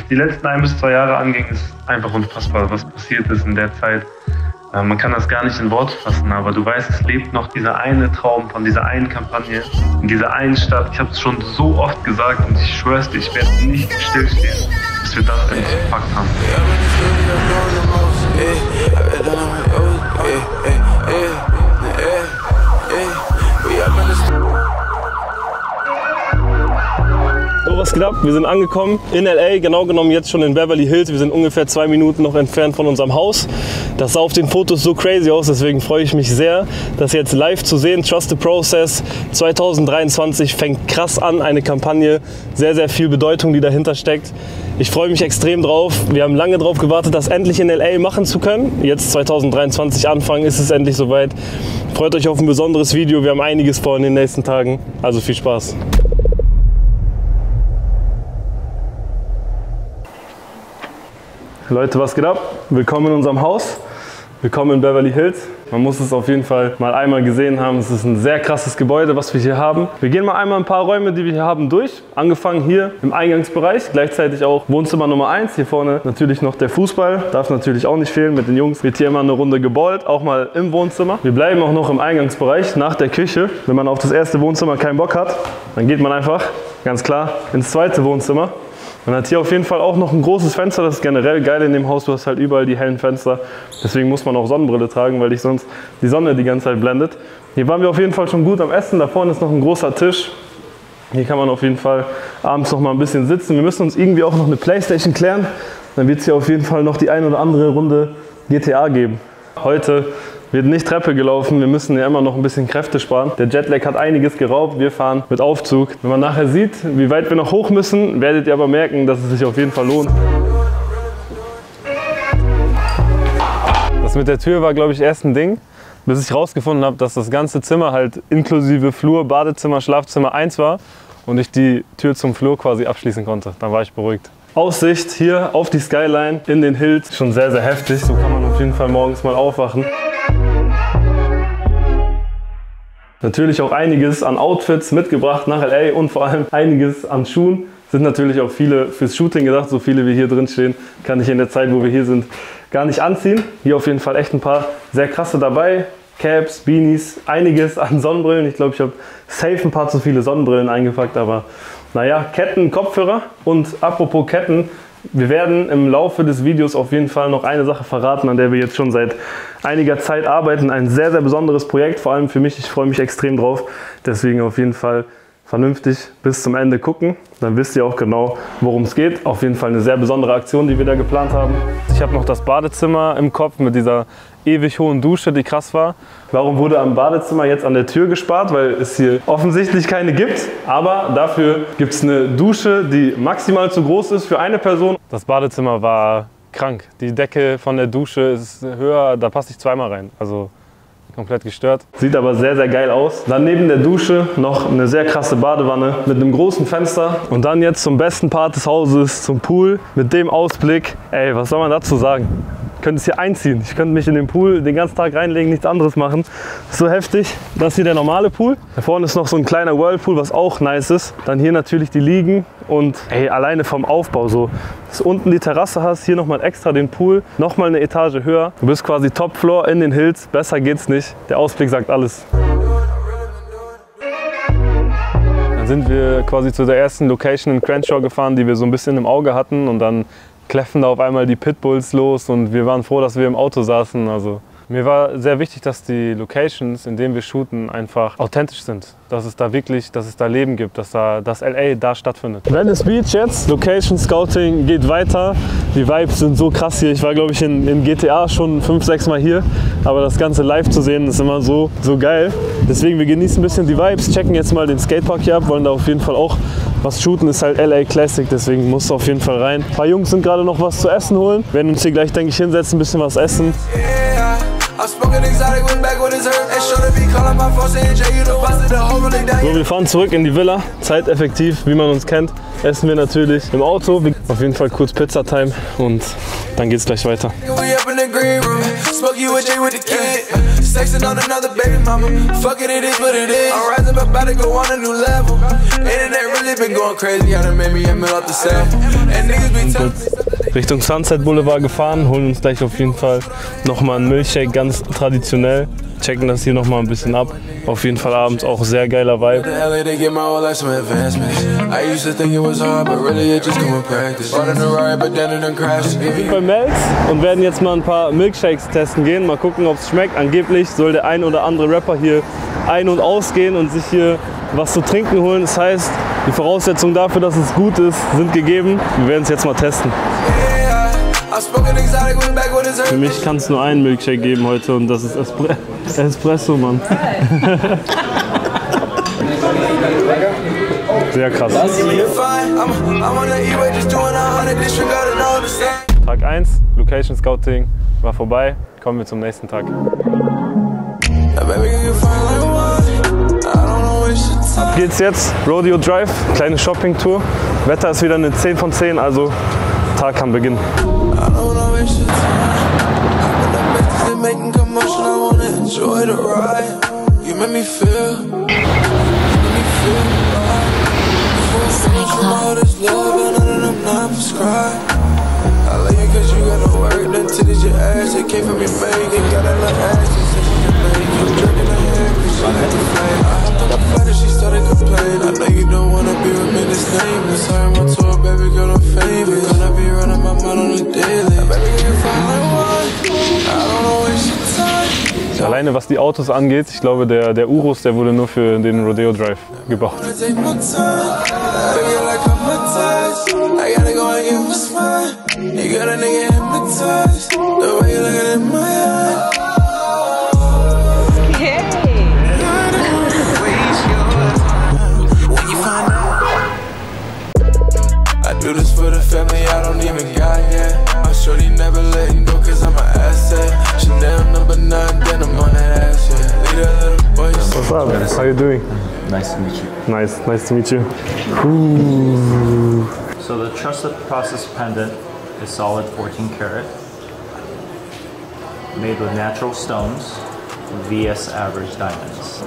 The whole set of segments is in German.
die letzten 1 bis 2 Jahre anging, ist einfach unfassbar, was passiert ist in der Zeit. Man kann das gar nicht in Worte fassen, aber du weißt, es lebt noch dieser eine Traum von dieser einen Kampagne in dieser einen Stadt. Ich habe es schon so oft gesagt und ich schwör's dir, ich werde nicht stillstehen, bis wir das endlich gepackt haben. So, was geht ab? Wir sind angekommen in LA, genau genommen jetzt schon in Beverly Hills. Wir sind ungefähr 2 Minuten noch entfernt von unserem Haus. Das sah auf den Fotos so crazy aus, deswegen freue ich mich sehr, das jetzt live zu sehen. Trust the Process 2023 fängt krass an, eine Kampagne, sehr, sehr viel Bedeutung, die dahinter steckt. Ich freue mich extrem drauf. Wir haben lange darauf gewartet, das endlich in LA machen zu können. Jetzt 2023 Anfang ist es endlich soweit. Freut euch auf ein besonderes Video. Wir haben einiges vor in den nächsten Tagen. Also viel Spaß. Leute, was geht ab? Willkommen in unserem Haus. Willkommen in Beverly Hills. Man muss es auf jeden Fall mal einmal gesehen haben. Es ist ein sehr krasses Gebäude, was wir hier haben. Wir gehen mal einmal ein paar Räume, die wir hier haben, durch. Angefangen hier im Eingangsbereich, gleichzeitig auch Wohnzimmer Nummer 1. Hier vorne natürlich noch der Fußball, darf natürlich auch nicht fehlen. Mit den Jungs wird hier immer eine Runde geballt, auch mal im Wohnzimmer. Wir bleiben auch noch im Eingangsbereich nach der Küche. Wenn man auf das erste Wohnzimmer keinen Bock hat, dann geht man einfach, ganz klar, ins zweite Wohnzimmer. Man hat hier auf jeden Fall auch noch ein großes Fenster, das ist generell geil in dem Haus, du hast halt überall die hellen Fenster. Deswegen muss man auch Sonnenbrille tragen, weil dich sonst die Sonne die ganze Zeit blendet. Hier waren wir auf jeden Fall schon gut am Essen, da vorne ist noch ein großer Tisch. Hier kann man auf jeden Fall abends noch mal ein bisschen sitzen. Wir müssen uns irgendwie auch noch eine Playstation klären, dann wird es hier auf jeden Fall noch die ein oder andere Runde GTA geben. Heute wird nicht Treppe gelaufen, wir müssen ja immer noch ein bisschen Kräfte sparen. Der Jetlag hat einiges geraubt, wir fahren mit Aufzug. Wenn man nachher sieht, wie weit wir noch hoch müssen, werdet ihr aber merken, dass es sich auf jeden Fall lohnt. Das mit der Tür war, glaube ich, erst ein Ding, bis ich rausgefunden habe, dass das ganze Zimmer halt inklusive Flur, Badezimmer, Schlafzimmer 1 war und ich die Tür zum Flur quasi abschließen konnte. Dann war ich beruhigt. Aussicht hier auf die Skyline in den Hills, schon sehr, sehr heftig. So kann man auf jeden Fall morgens mal aufwachen. Natürlich auch einiges an Outfits mitgebracht nach LA und vor allem einiges an Schuhen. Sind natürlich auch viele fürs Shooting gedacht, so viele wie hier drin stehen, kann ich in der Zeit, wo wir hier sind, gar nicht anziehen. Hier auf jeden Fall echt ein paar sehr krasse dabei. Caps, Beanies, einiges an Sonnenbrillen. Ich glaube, ich habe safe ein paar zu viele Sonnenbrillen eingepackt, aber naja, Ketten, Kopfhörer und apropos Ketten, wir werden im Laufe des Videos auf jeden Fall noch eine Sache verraten, an der wir jetzt schon seit einiger Zeit arbeiten. Ein sehr, sehr besonderes Projekt, vor allem für mich. Ich freue mich extrem drauf. Deswegen auf jeden Fall vernünftig bis zum Ende gucken. Dann wisst ihr auch genau, worum es geht. Auf jeden Fall eine sehr besondere Aktion, die wir da geplant haben. Ich habe noch das Badezimmer im Kopf mit dieser ewig hohen Dusche, die krass war. Warum wurde am Badezimmer jetzt an der Tür gespart? Weil es hier offensichtlich keine gibt. Aber dafür gibt es eine Dusche, die maximal zu groß ist für eine Person. Das Badezimmer war krank. Die Decke von der Dusche ist höher, da passe ich zweimal rein. Also komplett gestört. Sieht aber sehr, sehr geil aus. Dann neben der Dusche noch eine sehr krasse Badewanne mit einem großen Fenster. Und dann jetzt zum besten Part des Hauses, zum Pool mit dem Ausblick. Ey, was soll man dazu sagen? Ich könnte es hier einziehen. Ich könnte mich in den Pool den ganzen Tag reinlegen, nichts anderes machen. Das ist so heftig. Das ist hier der normale Pool. Da vorne ist noch so ein kleiner Whirlpool, was auch nice ist. Dann hier natürlich die Liegen und ey, alleine vom Aufbau so. Dass du unten die Terrasse hast, hier nochmal extra den Pool, nochmal eine Etage höher. Du bist quasi Topfloor in den Hills. Besser geht's nicht. Der Ausblick sagt alles. Dann sind wir quasi zu der ersten Location in Crenshaw gefahren, die wir so ein bisschen im Auge hatten und dann kläffen da auf einmal die Pitbulls los und wir waren froh, dass wir im Auto saßen. Also mir war sehr wichtig, dass die Locations, in denen wir shooten, einfach authentisch sind. Dass es da wirklich, dass es da Leben gibt, dass LA da stattfindet. Venice Beach jetzt, Location Scouting geht weiter. Die Vibes sind so krass hier. Ich war, glaube ich, in GTA schon 5-6 Mal hier. Aber das Ganze live zu sehen, ist immer so geil. Deswegen, wir genießen ein bisschen die Vibes, checken jetzt mal den Skatepark hier ab, wollen da auf jeden Fall auch was shooten. Ist halt LA Classic, deswegen muss auf jeden Fall rein. Ein paar Jungs sind gerade noch was zu essen holen. Wir werden uns hier gleich, denke ich, hinsetzen, ein bisschen was essen. I'm smoking exotic, went back with his hurt. And sure to be calling my phone saying, Jay, you the boss of the whole really So, wir fahren zurück in die Villa. Zeiteffektiv, wie man uns kennt, essen wir natürlich im Auto. Auf jeden Fall kurz Pizza-Time und dann geht's gleich weiter. Richtung Sunset Boulevard gefahren, holen uns gleich auf jeden Fall nochmal einen Milkshake, ganz traditionell. Checken das hier nochmal ein bisschen ab. Auf jeden Fall abends auch sehr geiler Vibe. Wir sind bei Mel's und werden jetzt mal ein paar Milkshakes testen gehen. Mal gucken, ob es schmeckt. Angeblich soll der ein oder andere Rapper hier ein- und ausgehen und sich hier was zu trinken holen. Das heißt, die Voraussetzungen dafür, dass es gut ist, sind gegeben. Wir werden es jetzt mal testen. Für mich kann es nur einen Milkshake geben heute und das ist Espresso, Mann. Sehr krass. Tag 1, Location Scouting war vorbei. Kommen wir zum nächsten Tag. Ab geht's jetzt, Rodeo Drive, kleine Shopping-Tour. Wetter ist wieder eine 10 von 10, also Tag kann beginnen. Alleine was die Autos angeht, ich glaube der Urus, der wurde nur für den Rodeo Drive gebaut. Do this for the family, I don't even got yet. I'm sure they never letting go cause I'm an asset. Chanel number 9, denim on that ass, yeah. Lead a little boy. What's up? How you doing? Nice to meet you. Nice to meet you. Ooh. So the trusted process pendant is solid 14 karat, made with natural stones, VS average diamonds.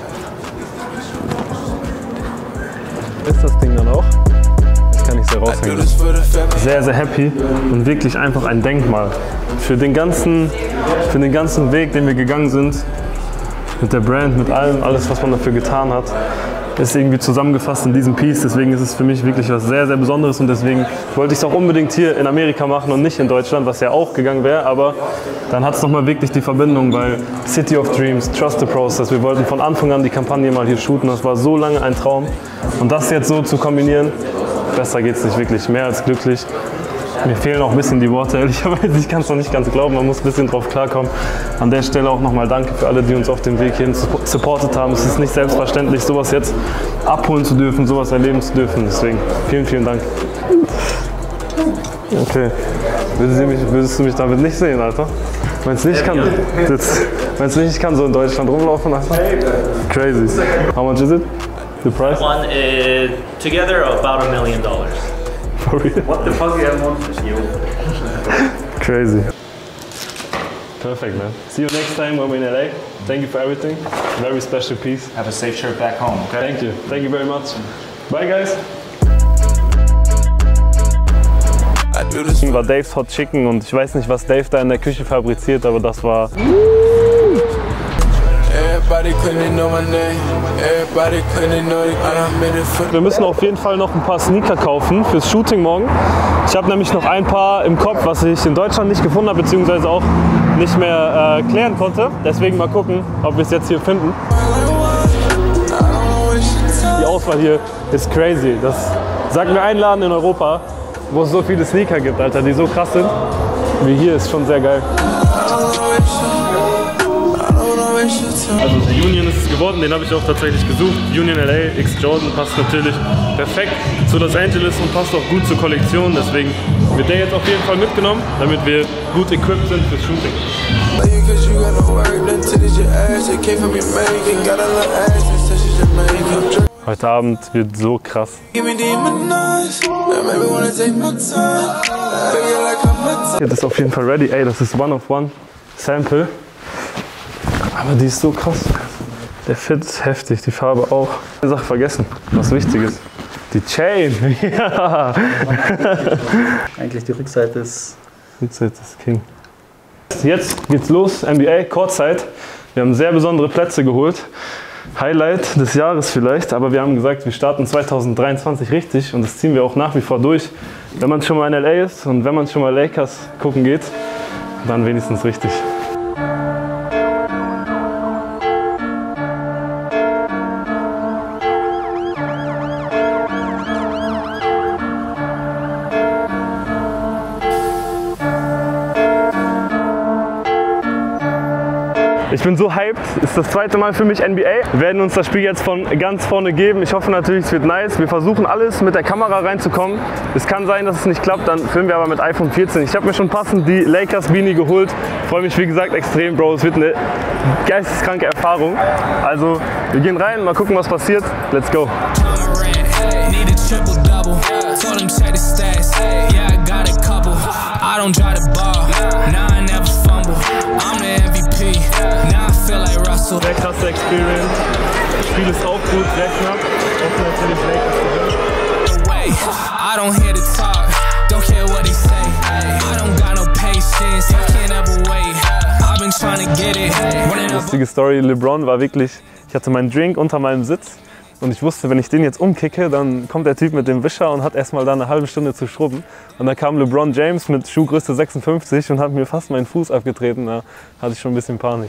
Ist das Ding dann auch? Kann ich so raushängen. Sehr, sehr happy und wirklich einfach ein Denkmal für den ganzen Weg, den wir gegangen sind, mit der Brand, mit allem, alles, was man dafür getan hat, ist irgendwie zusammengefasst in diesem Piece. Deswegen ist es für mich wirklich was sehr, sehr Besonderes und deswegen wollte ich es auch unbedingt hier in Amerika machen und nicht in Deutschland, was ja auch gegangen wäre, aber dann hat es nochmal wirklich die Verbindung, weil City of Dreams, Trust the Process, wir wollten von Anfang an die Kampagne mal hier shooten, das war so lange ein Traum und das jetzt so zu kombinieren, besser geht's nicht, wirklich, mehr als glücklich. Mir fehlen auch ein bisschen die Worte, ehrlicherweise, ich kann es noch nicht ganz glauben, man muss ein bisschen drauf klarkommen. An der Stelle auch nochmal danke für alle, die uns auf dem Weg hierhin supportet haben. Es ist nicht selbstverständlich, sowas jetzt abholen zu dürfen, sowas erleben zu dürfen, deswegen vielen, vielen Dank. Okay, würdest du mich damit nicht sehen, Alter? Meinst du nicht, ich kann so in Deutschland rumlaufen, Alter? Crazy. How much is it? The price? One is together about $1 million. For real? What the fuck you have one for you? Crazy. Perfect, man. See you next time when we're in LA. Thank you for everything. Very special piece. Have a safe trip back home, okay? Thank you. Thank you very much. Bye, guys. War Dave's Hot Chicken und ich weiß nicht, was Dave da in der Küche fabriziert, aber das war... Wir müssen auf jeden Fall noch ein paar Sneaker kaufen fürs Shooting morgen. Ich habe nämlich noch ein paar im Kopf, was ich in Deutschland nicht gefunden habe, beziehungsweise auch nicht mehr klären konnte. Deswegen mal gucken, ob wir es jetzt hier finden. Die Auswahl hier ist crazy. Das sagt mir ein Laden in Europa, wo es so viele Sneaker gibt, Alter, die so krass sind. Wie hier ist schon sehr geil. Also der Union ist es geworden, den habe ich auch tatsächlich gesucht. Union LA X Jordan passt natürlich perfekt zu Los Angeles und passt auch gut zur Kollektion. Deswegen wird der jetzt auf jeden Fall mitgenommen, damit wir gut equipped sind fürs Shooting. Heute Abend wird so krass. Das ist auf jeden Fall ready. Ey, das ist One-of-One Sample. Aber die ist so krass. Der Fit ist heftig, die Farbe auch. Eine Sache vergessen, was wichtig ist. Die Chain. Ja. Eigentlich die Rückseite ist King. Jetzt geht's los, NBA, Courtside. Wir haben sehr besondere Plätze geholt. Highlight des Jahres vielleicht, aber wir haben gesagt, wir starten 2023 richtig und das ziehen wir auch nach wie vor durch. Wenn man schon mal in LA ist und wenn man schon mal Lakers gucken geht, dann wenigstens richtig. Ich bin so hyped, ist das zweite Mal für mich NBA. Wir werden uns das Spiel jetzt von ganz vorne geben. Ich hoffe natürlich, es wird nice. Wir versuchen alles mit der Kamera reinzukommen. Es kann sein, dass es nicht klappt, dann filmen wir aber mit iPhone 14. Ich habe mir schon passend die Lakers Beanie geholt. Freue mich wie gesagt extrem, Bro. Es wird eine geisteskranke Erfahrung. Also wir gehen rein, mal gucken, was passiert. Let's go. Sehr krasse Experience. Das Spiel ist auch gut, sehr knapp. Auch natürlich Lakers. Lustige Story, LeBron war wirklich, ich hatte meinen Drink unter meinem Sitz und ich wusste, wenn ich den jetzt umkicke, dann kommt der Typ mit dem Wischer und hat erstmal da eine halbe Stunde zu schrubben. Und dann kam LeBron James mit Schuhgröße 56 und hat mir fast meinen Fuß abgetreten. Da hatte ich schon ein bisschen Panik.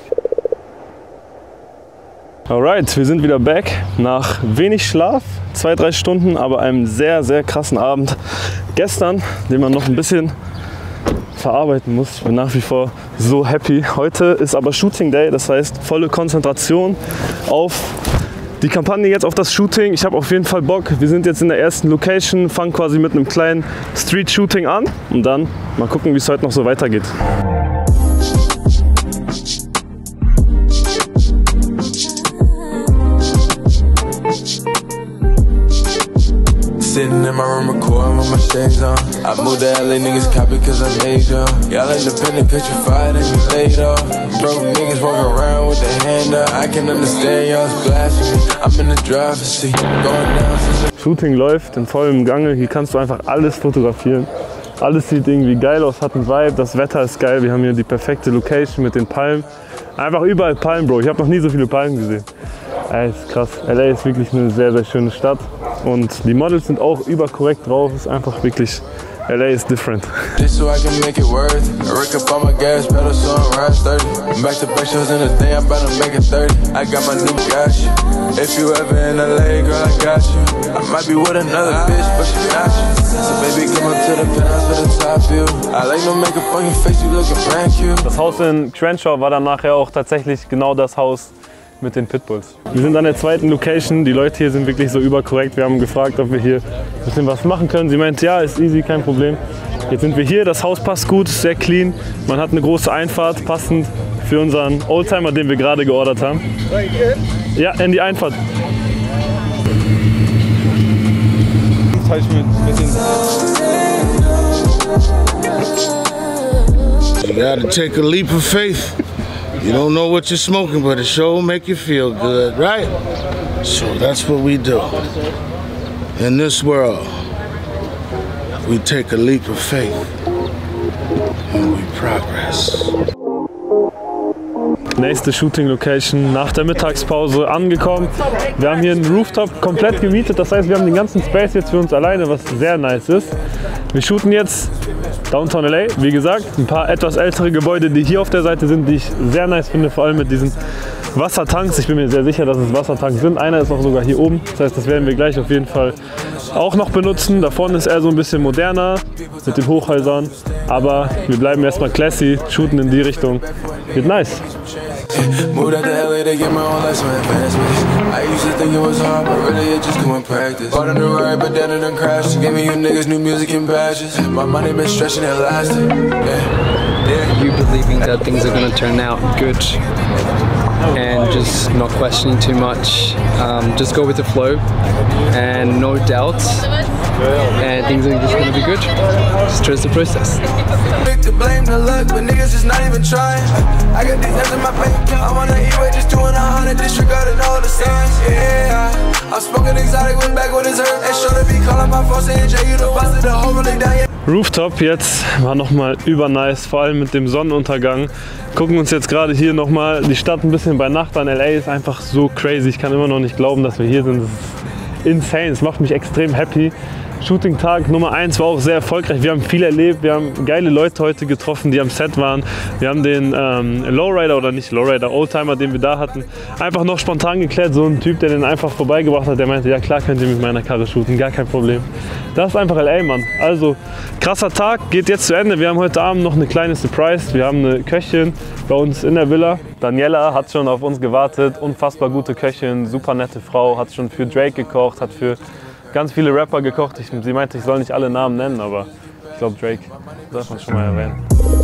Alright, wir sind wieder back nach wenig Schlaf, 2-3 Stunden, aber einem sehr, sehr krassen Abend gestern, den man noch ein bisschen verarbeiten muss. Ich bin nach wie vor so happy. Heute ist aber Shooting Day, das heißt volle Konzentration auf die Kampagne, jetzt auf das Shooting. Ich habe auf jeden Fall Bock. Wir sind jetzt in der ersten Location, fangen quasi mit einem kleinen Street-Shooting an und dann mal gucken, wie es heute noch so weitergeht. Sitting in my room recording with my shades on. I moved to LA, niggas copy cause I'm major. Y'all independent cause you fired and you laid off. Broke niggas walking around with their hand up. I can understand y'all's blasphemy. I'm in the driver's seat, going down. Shooting läuft in vollem Gange. Hier kannst du einfach alles fotografieren. Alles sieht irgendwie geil aus, hat einen Vibe. Das Wetter ist geil. Wir haben hier die perfekte Location mit den Palmen. Einfach überall Palmen, Bro. Ich habe noch nie so viele Palmen gesehen. Ey, ist krass. LA ist wirklich eine sehr, sehr schöne Stadt. Und die Models sind auch überkorrekt drauf. Ist einfach wirklich, LA is different. Das Haus in Crenshaw war dann nachher auch tatsächlich genau das Haus mit den Pitbulls. Wir sind an der zweiten Location. Die Leute hier sind wirklich so überkorrekt. Wir haben gefragt, ob wir hier ein bisschen was machen können. Sie meint, ja, ist easy, kein Problem. Jetzt sind wir hier. Das Haus passt gut, sehr clean. Man hat eine große Einfahrt, passend für unseren Oldtimer, den wir gerade geordert haben. Ja, in die Einfahrt. You gotta take a leap of faith. You don't know what you're smoking, but it sure make you feel good, right? So that's what we do. In this world, we take a leap of faith and we progress. Nächste Shooting Location, nach der Mittagspause angekommen. Wir haben hier einen Rooftop komplett gemietet, das heißt, wir haben den ganzen Space jetzt für uns alleine, was sehr nice ist. Wir shooten jetzt Downtown LA, wie gesagt, ein paar etwas ältere Gebäude, die hier auf der Seite sind, die ich sehr nice finde, vor allem mit diesen Wassertanks. Ich bin mir sehr sicher, dass es Wassertanks sind. Einer ist auch sogar hier oben, das heißt, das werden wir gleich auf jeden Fall auch noch benutzen. Da vorne ist eher so ein bisschen moderner mit den Hochhäusern, aber wir bleiben erstmal classy, shooten in die Richtung. Wird nice. Moved out to LA to get my own life, some advancements. I used to think it was hard, but really it just come in practice. Bought a new ride, but then it done crashed. Gave me you niggas new music and badges. My money been stretching and lasting. Yeah. You believing that things are gonna turn out good? and just not questioning too much. Just go with the flow and no doubts, and things are just going to be good. Just trust the process. To blame the luck, but niggas is not even trying. I got these hands in my bank account. I'm on the E-way just doing 100, disregarding all the signs. Yeah, I'm smoking exotic, went back with his hurt. And sure to be calling my phone saying, Jay, you the boss of the whole really down. Rooftop jetzt war nochmal übernice, vor allem mit dem Sonnenuntergang. Gucken uns jetzt gerade hier nochmal die Stadt ein bisschen bei Nacht an. LA ist einfach so crazy. Ich kann immer noch nicht glauben, dass wir hier sind. Das ist insane. Es macht mich extrem happy. Shooting-Tag Nummer 1 war auch sehr erfolgreich. Wir haben viel erlebt, wir haben geile Leute heute getroffen, die am Set waren. Wir haben den Lowrider oder nicht Lowrider, Oldtimer, den wir da hatten, einfach noch spontan geklärt. So ein Typ, der den einfach vorbeigebracht hat, der meinte, ja klar könnt ihr mit meiner Karre shooten, gar kein Problem. Das ist einfach LA, Mann. Also krasser Tag, geht jetzt zu Ende. Wir haben heute Abend noch eine kleine Surprise. Wir haben eine Köchin bei uns in der Villa. Daniela hat schon auf uns gewartet, unfassbar gute Köchin, super nette Frau, hat schon für Drake gekocht, hat für ganz viele Rapper gekocht. Sie meinte, ich soll nicht alle Namen nennen, aber ich glaube Drake darf man schon mal erwähnen.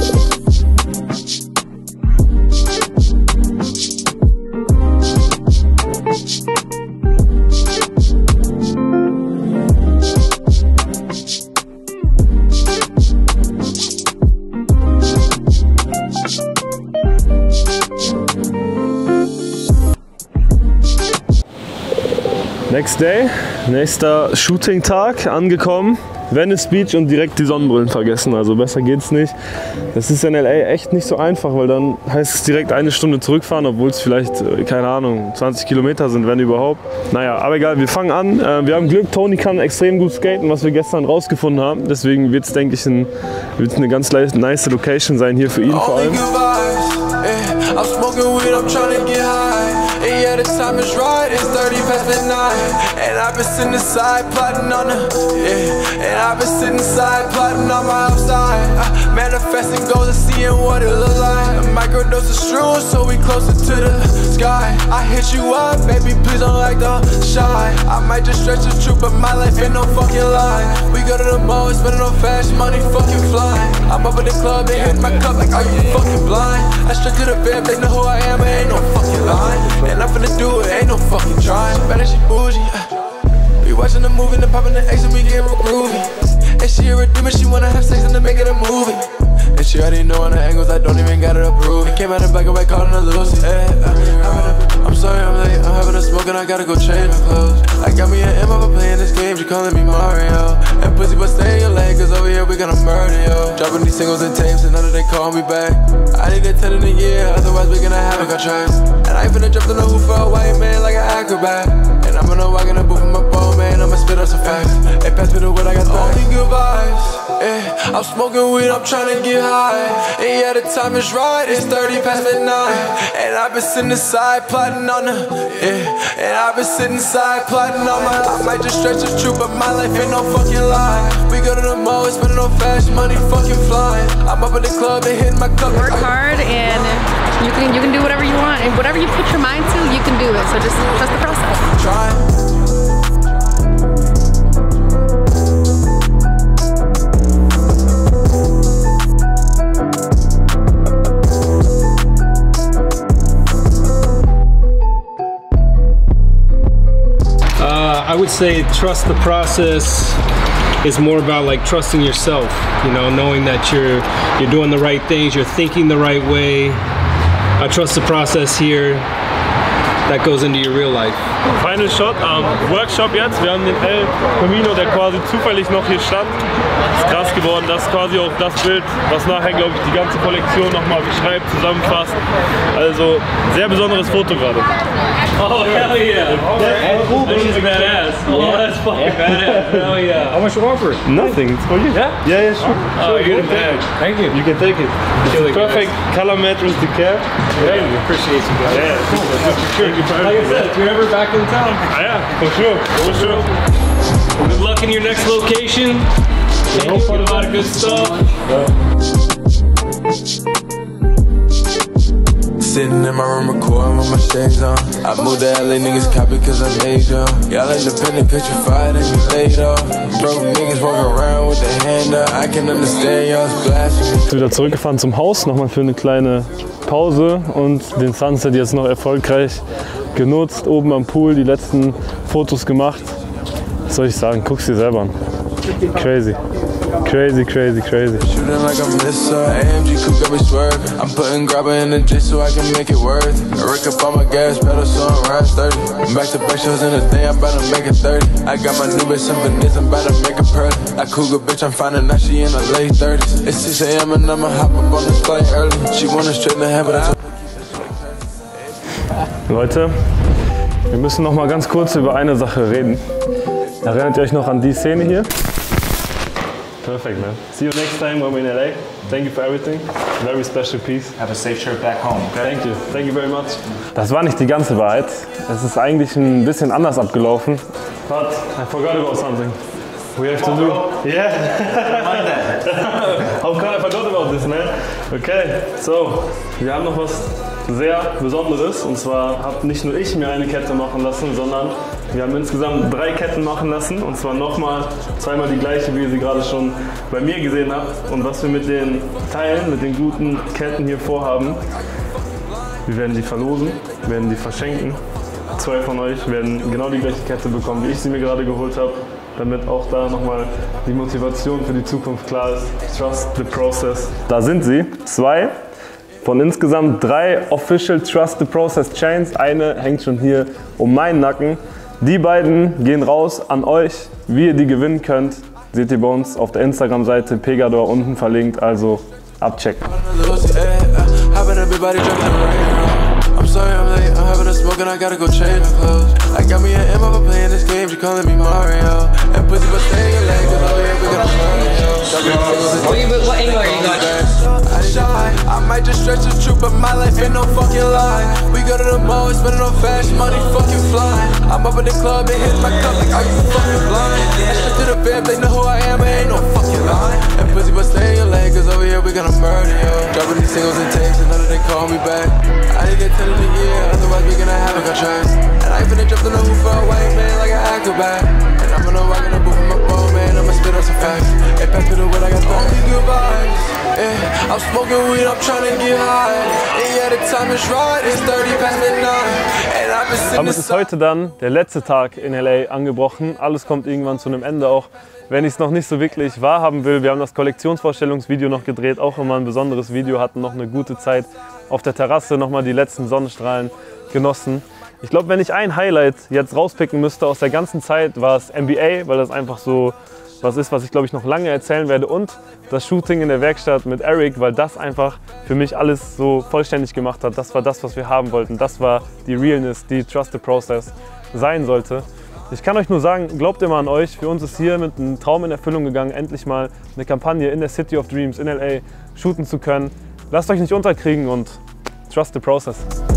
Next day, nächster Shooting-Tag, angekommen. Venice Beach und direkt die Sonnenbrillen vergessen, also besser geht's nicht. Das ist in LA echt nicht so einfach, weil dann heißt es direkt eine Stunde zurückfahren, obwohl es vielleicht, keine Ahnung, 20 Kilometer sind, wenn überhaupt. Naja, aber egal, wir fangen an. Wir haben Glück, Tony kann extrem gut skaten, was wir gestern rausgefunden haben. Deswegen wird es, denke ich, eine ganz nice Location sein hier für ihn vor allem. I'm smoking weed, I'm trying to get high. And yeah, the time is right, it's 30 past midnight. And I've been sitting inside, plotting on the, yeah. And I've been sitting inside, plotting on my outside. Manifesting goals and seeing what it look like. A microdose of shrooms, so we closer to the sky. I hit you up, baby, please don't like the shy. I might just stretch the truth, but my life ain't no fucking lie. We go to the mall, spending on fashion, money fucking flying. I'm up at the club, they hit my cup like, are you fucking blind? I straight to the bed, they know who I am, I ain't no fucking line. And I'm finna do it, ain't no fucking trying. Better she bougie, we watching the movie, then popping the X and we get real groovy. And she a demon, she wanna have sex and then make it a movie. And she already know on the angles, I don't even gotta approve it. Came out in black and white, calling her Lucy. I'm sorry I'm late, I'm having a smoke and I gotta go change my clothes. I got me an M over playing this game, she calling me Mario. And pussy but stay in your lane, cause over here we gonna murder yo. Dropping these singles and tapes and none of they call me back. I need a 10 in a year, otherwise we gonna have a contract. And I ain't finna jump in the hoop for a white man like an acrobat. And I'm gonna walk in the booth with my bone man, I'ma spit out some facts. Hey, pass me the wood, I got only good vibes. Yeah, I'm smoking weed, I'm tryna get high. And yeah, the time is right, it's 30 past midnight. And I've been sitting inside, plotting on the, yeah. And I've been sitting inside, plotting on my, I might just stretch the truth, but my life ain't no fucking lie. We go to the mall, spending on fashion, money fucking flying. I'm up at the club, they hitting my cup. Work hard and you can do whatever you want. And whatever you put your mind to, you can do it. So just trust the process. Try. I would say trust the process is more about like trusting yourself, you know, knowing that you're doing the right things, you're thinking the right way. I trust the process here. That goes into your real life. Final Shot am Workshop jetzt. Wir haben den El Camino, der quasi zufällig noch hier stand. Ist krass geworden. Das ist quasi auch das Bild, was nachher, glaube ich, die ganze Kollektion nochmal beschreibt, zusammenfasst. Also, sehr besonderes Foto gerade. Oh, hell yeah. That's cool, this is badass. Oh, that's fucking badass. Hell yeah. How much you offer? Nothing. It's for you. Yeah? Yeah, sure. Oh, you're the man. Thank you. You can take it. It's perfect color match with the cap. Yeah, appreciate you guys. Yeah, cool. Like I said, if you're ever back in town. Yeah, for sure. For sure. Good luck in your next location. Thank you for a lot of good stuff. Sitting in my room recording with my shades on. I moved to LA, niggas copy cause I'm Asia. Y'all independent cause you fired and you laid off. Broke niggas walking around with their hand up. I can understand y'all's blasphemy. Wieder zurückgefahren zum Haus, nochmal für eine kleine Pause und den Sunset jetzt noch erfolgreich genutzt. Oben am Pool die letzten Fotos gemacht. Was soll ich sagen? Guck's dir selber an. Crazy. Crazy, crazy, crazy. Shooting like I'm this AMG coupe got me swerve. I'm putting grabber in the J so I can make it worth. I rack up on my gas pedal so I'm ride 30. Back to back shows in the day, I'm about to make it 30. I got my new bitch in Venice, I'm about to make it pearly. That cougar bitch I'm finding now she in her late 30s. It's 6 AM and I'ma hop up on this flight early. She wanna straighten her hair but I Leute, wir müssen noch mal ganz kurz über eine Sache reden. Erinnert ihr euch noch an die Szene hier? Perfect, man. See you next time when we're in LA. Thank you for everything. Very special piece. Have a safe trip back home. Okay? Thank you. Thank you very much. Das war nicht die ganze Wahrheit. Es ist eigentlich ein bisschen anders abgelaufen. But I forgot about something. We have to do. Yeah. How come I forgot about this, man? Okay, so wir haben noch was sehr Besonderes. Und zwar habe nicht nur ich mir eine Kette machen lassen, sondern wir haben insgesamt 3 Ketten machen lassen. Und zwar nochmal zweimal die gleiche, wie ihr sie gerade schon bei mir gesehen habt. Und was wir mit den Teilen, mit den guten Ketten hier vorhaben, wir werden die verlosen, werden die verschenken. 2 von euch werden genau die gleiche Kette bekommen, wie ich sie mir gerade geholt habe. Damit auch da nochmal die Motivation für die Zukunft klar ist. Trust the process. Da sind sie, 2 von insgesamt 3 Official Trust the Process Chains. Eine hängt schon hier um meinen Nacken. Die beiden gehen raus an euch. Wie ihr die gewinnen könnt, seht ihr bei uns auf der Instagram-Seite Pegador unten verlinkt. Also abchecken. I'm sorry I'm late, I'm having a smoke and I gotta go change my clothes. I got me an M over playing this game, she calling me Mario. And pussy but staying in leg, cause over here we got a What angle are you going? I might just stretch the truth, but my life ain't no fucking lie. We go to the mall, spending on fashion, money fucking flying. I'm up at the club and hit my cup like, are you fucking blind? I strip to the fam, they know who I am, I ain't no fucking lie. And pussy but staying in leg, cause over here we gonna murder you. Dropping these singles and tapes, and none of they call me back. I didn't get 10 in a year, otherwise we gonna have a contract. And I finna jump in the hoop for a white man like an acrobat. And I'm gonna walk in the booth with my phone, man, I'ma spit on some facts. Hey, back to the wood, I got only good vibes. Yeah, I'm smoking weed, I'm trying to get high. And yeah, the time is right, it's 30 past midnight. And I've been sitting. Damit ist heute dann der letzte Tag in LA angebrochen. Alles kommt irgendwann zu einem Ende, auch wenn ich es noch nicht so wirklich wahrhaben will. Wir haben das Kollektionsvorstellungsvideo noch gedreht, auch immer ein besonderes Video, hatten noch eine gute Zeit auf der Terrasse, nochmal die letzten Sonnenstrahlen genossen. Ich glaube, wenn ich ein Highlight jetzt rauspicken müsste aus der ganzen Zeit, war es NBA, weil das einfach so was ist, was ich glaube ich noch lange erzählen werde, und das Shooting in der Werkstatt mit Eric, weil das einfach für mich alles so vollständig gemacht hat. Das war das, was wir haben wollten. Das war die Realness, die Trust the Process sein sollte. Ich kann euch nur sagen, glaubt immer an euch. Für uns ist hier mit einem Traum in Erfüllung gegangen, endlich mal eine Kampagne in der City of Dreams in LA shooten zu können. Lasst euch nicht unterkriegen und Trust the Process.